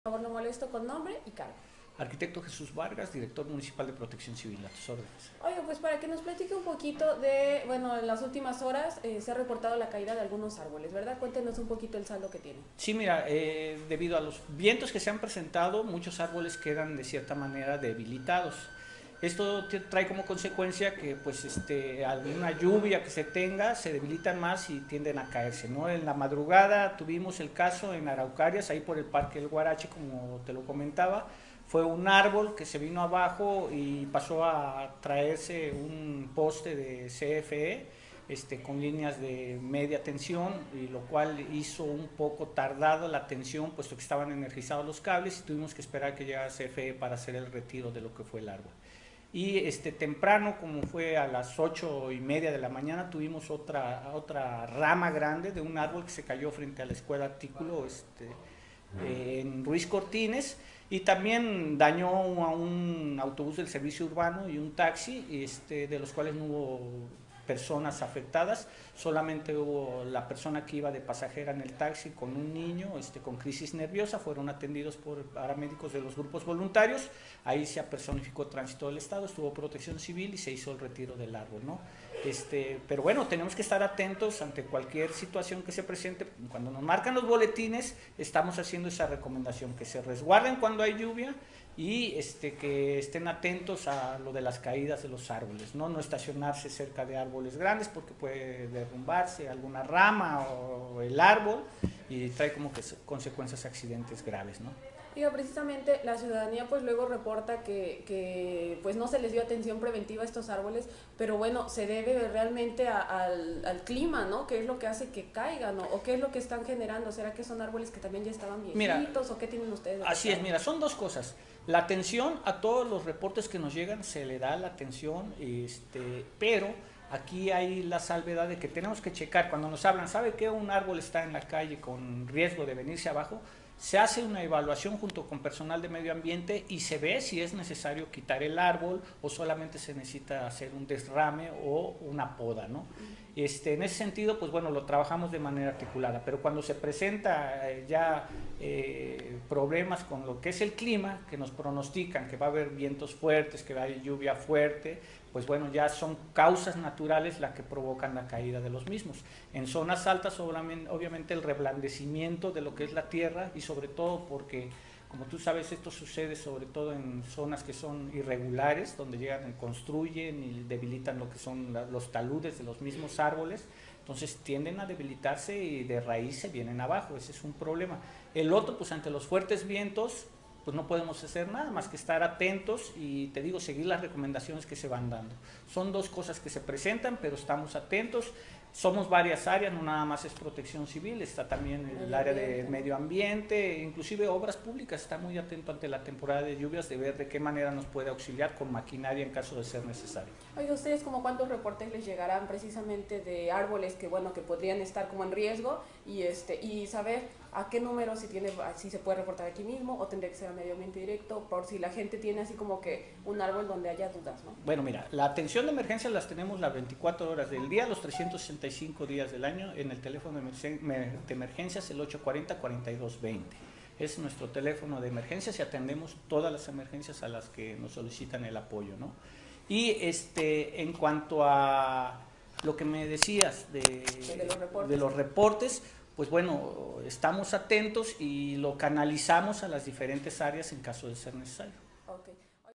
Por favor, no molesto con nombre y cargo. Arquitecto Jesús Vargas, director municipal de Protección Civil, a tus órdenes. Oye, pues para que nos platique un poquito de, bueno, en las últimas horas se ha reportado la caída de algunos árboles, ¿verdad? Cuéntenos un poquito el saldo que tiene. Sí, mira, debido a los vientos que se han presentado, muchos árboles quedan de cierta manera debilitados. Esto trae como consecuencia que pues alguna lluvia que se tenga se debilitan más y tienden a caerse, ¿no? En la madrugada tuvimos el caso en Araucarias, ahí por el Parque El Guarache, como te lo comentaba. Fue un árbol que se vino abajo y pasó a traerse un poste de CFE con líneas de media tensión, y lo cual hizo un poco tardado la tensión, puesto que estaban energizados los cables y tuvimos que esperar que llegara CFE para hacer el retiro de lo que fue el árbol. Y temprano, como fue a las 8:30 de la mañana, tuvimos otra rama grande de un árbol que se cayó frente a la escuela Artículo en Ruiz Cortines, y también dañó a un autobús del servicio urbano y un taxi, de los cuales no hubo personas afectadas, solamente hubo la persona que iba de pasajera en el taxi con un niño con crisis nerviosa. Fueron atendidos por paramédicos de los grupos voluntarios. Ahí se personificó Tránsito del Estado, estuvo Protección Civil y se hizo el retiro del árbol, ¿no? Pero bueno, tenemos que estar atentos ante cualquier situación que se presente. Cuando nos marcan los boletines, estamos haciendo esa recomendación, que se resguarden cuando hay lluvia y que estén atentos a lo de las caídas de los árboles, ¿no? No estacionarse cerca de árboles grandes porque puede derrumbarse alguna rama o el árbol y trae como que consecuencias, accidentes graves, ¿no? Digo, precisamente la ciudadanía pues luego reporta que pues no se les dio atención preventiva a estos árboles, pero bueno, se debe realmente al clima, ¿no? ¿Qué es lo que hace que caigan, ¿no? ¿O qué es lo que están generando? ¿Será que son árboles que también ya estaban viejitos o qué tienen ustedes? Así es, mira, son dos cosas. La atención a todos los reportes que nos llegan, se le da la atención, pero aquí hay la salvedad de que tenemos que checar. Cuando nos hablan, ¿sabe qué? Un árbol está en la calle con riesgo de venirse abajo. Se hace una evaluación junto con personal de medio ambiente y se ve si es necesario quitar el árbol o solamente se necesita hacer un desrame o una poda, ¿no? En ese sentido, pues bueno, lo trabajamos de manera articulada, pero cuando se presenta problemas con lo que es el clima, que nos pronostican que va a haber vientos fuertes, que va a haber lluvia fuerte, pues bueno, ya son causas naturales las que provocan la caída de los mismos. En zonas altas, obviamente el reblandecimiento de lo que es la tierra, y sobre todo porque, como tú sabes, esto sucede sobre todo en zonas que son irregulares, donde llegan y construyen y debilitan lo que son los taludes de los mismos árboles. Entonces tienden a debilitarse y de raíz se vienen abajo. Ese es un problema. El otro, pues ante los fuertes vientos, pues no podemos hacer nada más que estar atentos y, te digo, seguir las recomendaciones que se van dando. Son dos cosas que se presentan, pero estamos atentos. Somos varias áreas, no nada más es Protección Civil, está también el área de medio ambiente, inclusive Obras Públicas está muy atento ante la temporada de lluvias, de ver de qué manera nos puede auxiliar con maquinaria en caso de ser necesario. Oiga, ¿ustedes como cuántos reportes les llegarán precisamente de árboles que, bueno, que podrían estar como en riesgo y saber a qué número, si se puede reportar aquí mismo o tendría que ser a medio ambiente directo, por si la gente tiene así como que un árbol donde haya dudas, ¿no? Bueno, mira, la atención de emergencia las tenemos las 24 horas del día, los 365 días del año, en el teléfono de emergencias, el 840-4220. Es nuestro teléfono de emergencias y atendemos todas las emergencias a las que nos solicitan el apoyo, ¿no? Y en cuanto a lo que me decías de los reportes, pues bueno, estamos atentos y lo canalizamos a las diferentes áreas en caso de ser necesario. Okay.